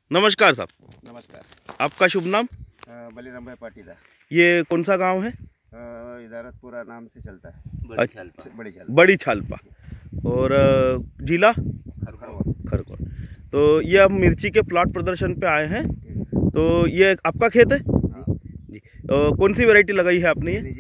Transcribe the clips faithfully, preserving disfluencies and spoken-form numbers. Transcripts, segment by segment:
नमस्कार साहब। नमस्कार। आपका शुभ नाम? बलिराम भाई पाटीदार। ये कौन सा गांव है? इदारतपुरा नाम से चलता है। बड़ी छालपा। बड़ी छालपा। बड़ी छालपा। और अ, जिला खरगोन। खरगोन। तो ये अब मिर्ची के प्लॉट प्रदर्शन पे आए हैं। तो ये आपका खेत है जी? अ, कौन सी वैरायटी लगाई है आपने? ये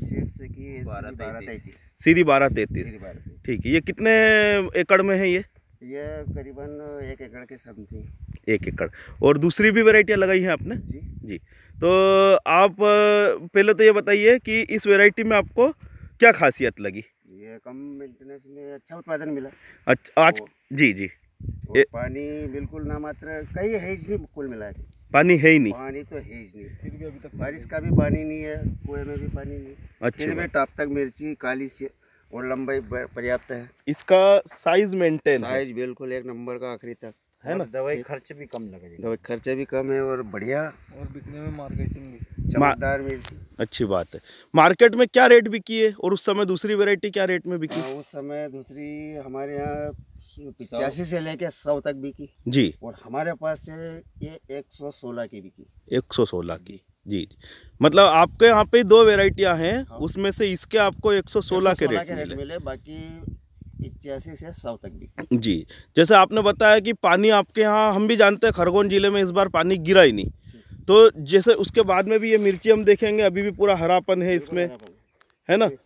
सीरी बारह तैतीस। ठीक है। ये कितने एकड़ में है? ये ये करीबन एक एकड़ के समथिंग। एक एकड़। और दूसरी भी वैरायटियाँ लगाई हैं आपने? जी जी। तो आप पहले तो ये बताइए कि इस वैरायटी में आपको क्या खासियत लगी? ये कम मेंटेनेंस में अच्छा उत्पादन मिला। अच्छा आज जी जी। और पानी बिल्कुल ना मात्र कहीं है ही नहीं, कुल मिला के पानी है ही नहीं। पानी तो है ही नहीं। फिर भी अभी तक बारिश का भी पानी नहीं है, कुएं में भी पानी नहीं। अच्छा। फिर भी टॉप तक मिर्ची काली से और लंबाई पर्याप्त है। इसका साइज मेंटेन साइज बिल्कुल एक नंबर का आखिरी तक है ना। दवाई खर्च भी कम लगेगी। दवाई खर्चे भी कम है और बढ़िया और बिकने में मार्केटिंग भी चमकदार मिर्ची। अच्छी बात है। मार्केट में क्या रेट बिकी है और उस समय दूसरी वैरायटी क्या रेट में बिकी? आ, उस समय दूसरी हमारे यहाँ पिचासी से लेके सौ तक बिकी जी। और हमारे पास से ये एक सौ सोलह की बिकी। एक सौ सोलह की जी। मतलब आपके यहाँ पे दो वेराइटियाँ हैं। हाँ। उसमें से इसके आपको एक सौ सोलह के रेट मिले, मिले। बाकी पिचासी से सौ तक भी जी। जैसे आपने बताया कि पानी आपके यहाँ, हम भी जानते हैं खरगोन जिले में इस बार पानी गिरा ही नहीं, तो जैसे उसके बाद में भी ये मिर्ची हम देखेंगे अभी भी पूरा हरापन है इसमें, है ना।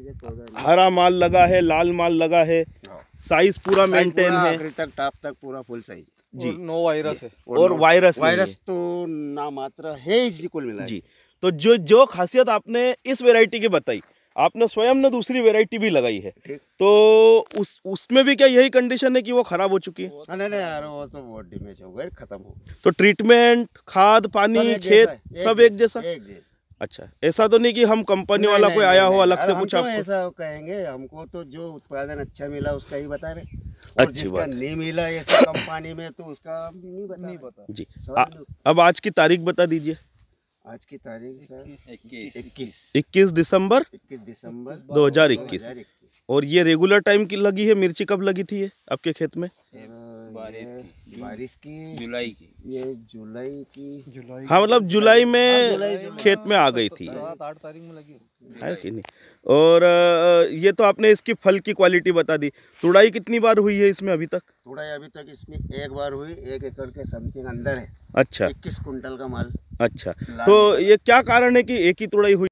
हरा माल लगा है, लाल माल लगा है, साइज पूरा मेंटेन है तक टॉप तक पूरा फुल साइज जी। नो वायरस है और वायरस वायरस तो ना मात्र है इसी कुल मिला जी। तो जो जो खासियत आपने इस वैरायटी की बताई, आपने स्वयं ने दूसरी वैरायटी भी लगाई है, तो उस उसमें भी क्या यही कंडीशन है कि वो खराब हो चुकी है? नहीं नहीं यार, वो तो बहुत डैमेज हो गए, खत्म हो गए। तो ट्रीटमेंट, खाद, पानी, खेत सब एक जैसा? एक जैसा। अच्छा, ऐसा तो नहीं कि हम कंपनी वाला कोई आया हो अलग से कुछ आपको? ऐसा कहेंगे, हमको तो जो उत्पादन अच्छा मिला उसका ही बता रहे, और जिसका नहीं मिला ऐसे कम पानी में तो उसका नहीं बता नहीं बता जी। आ, अब आज की तारीख बता दीजिए। आज की तारीख सर इक्कीस इक्कीस दिसंबर इक्कीस दिसंबर दो हजार इक्कीस। और ये रेगुलर टाइम की लगी है मिर्ची? कब लगी थी ये आपके खेत में? बारिश की बारिश की जुलाई की ये जुलाई की जुलाई हाँ, मतलब जुलाई में जुलाई, खेत में आ गई थी, आठ तारीख में लगी है कि नहीं। और ये तो आपने इसकी फल की क्वालिटी बता दी। तुड़ाई कितनी बार हुई है इसमें अभी तक? तुड़ाई अभी तक इसमें एक बार हुई, एक एकड़ के समथिंग अंदर है। अच्छा। इक्कीस कुंटल का माल। अच्छा, तो ये क्या कारण है कि एक ही तुड़ाई हुई?